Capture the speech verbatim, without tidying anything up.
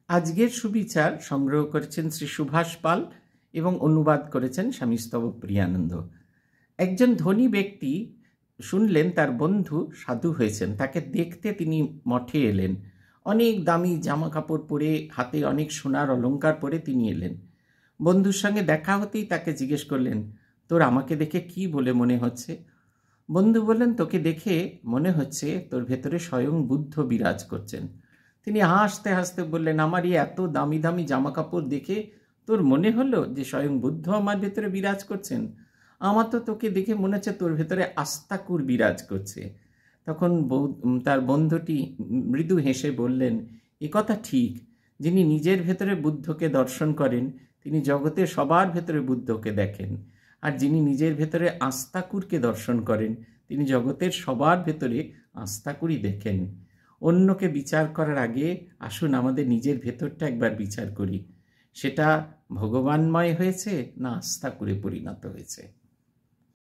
আজকের সুবিচার সংগ্রহ করেছেন শ্রী সুভাষ পাল এবং অনুবাদ করেছেন স্বামী স্তব প্রিয়ানন্দ। একজন ধনী ব্যক্তি শুনলেন তার বন্ধু সাধু হয়েছেন। তাকে দেখতে তিনি মঠে এলেন। অনেক দামি জামা কাপড় পরে, হাতে অনেক সোনার অলংকার পরে তিনি এলেন। বন্ধুর সঙ্গে দেখা হতেই তাকে জিজ্ঞেস করলেন, তোর আমাকে দেখে কি বলে মনে হচ্ছে? বন্ধু বললেন, তোকে দেখে মনে হচ্ছে তোর ভেতরে স্বয়ং বুদ্ধ বিরাজ করছেন। তিনি হাসতে হাসতে বললেন, আমার এই এত দামি দামি জামা কাপড় দেখে তোর মনে হলো যে স্বয়ং বুদ্ধ আমার ভেতরে বিরাজ করছেন? আমার তো তোকে দেখে মনে হচ্ছে তোর ভেতরে আস্তাকুর বিরাজ করছে। তখন তার বন্ধুটি মৃদু হেসে বললেন, এ কথা ঠিক। যিনি নিজের ভেতরে বুদ্ধকে দর্শন করেন তিনি জগতের সবার ভেতরে বুদ্ধকে দেখেন, আর যিনি নিজের ভেতরে আস্তাকুরকে দর্শন করেন তিনি জগতের সবার ভেতরে আস্তাকুরই দেখেন। অন্যকে বিচার করার আগে আসুন আমাদের নিজের ভেতরটা একবার বিচার করি, সেটা ভগবানময় হয়েছে না আস্তাকুরে পরিণত হয়েছে।